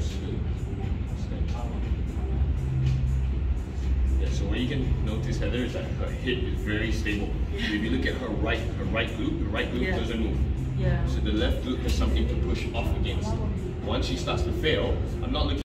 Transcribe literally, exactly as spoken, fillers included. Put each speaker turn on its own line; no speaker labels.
Yeah, so what you can notice, Heather, is that her hip is very stable. Yeah. If you look at her right, her right glute, the right glute yeah. doesn't move.
Yeah.
So the left glute has something to push off against. Once she starts to fail, I'm not looking